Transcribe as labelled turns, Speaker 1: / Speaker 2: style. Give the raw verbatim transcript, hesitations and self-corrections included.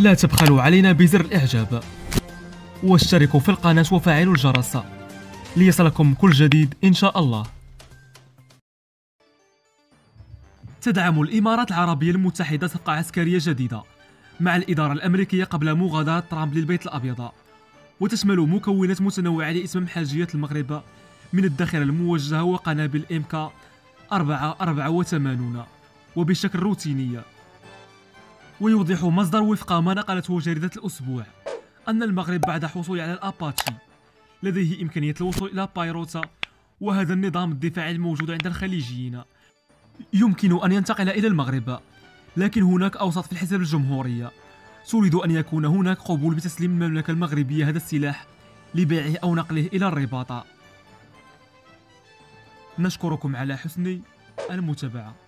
Speaker 1: لا تبخلوا علينا بزر الإعجاب، واشتركوا في القناة وفعلوا الجرس ليصلكم كل جديد إن شاء الله. تدعم الإمارات العربية المتحدة صفقة عسكرية جديدة مع الإدارة الأمريكية قبل مغادرة ترامب للبيت الأبيض، وتشمل مكونات متنوعة لإتمام حاجيات المغرب من الذخيرة الموجهة وقنابل إم كي أربعة أربعة وثمانين وبشكل روتيني. ويوضح مصدر وفق ما نقلته جريدة الأسبوع أن المغرب بعد حصوله على الأباتشي لديه إمكانية الوصول إلى بايروت، وهذا النظام الدفاعي الموجود عند الخليجيين يمكن أن ينتقل إلى المغرب، لكن هناك أوساط في الحزب الجمهورية تريد أن يكون هناك قبول بتسليم المملكة المغربية هذا السلاح لبيعه أو نقله إلى الرباط. نشكركم على حسن المتابعة.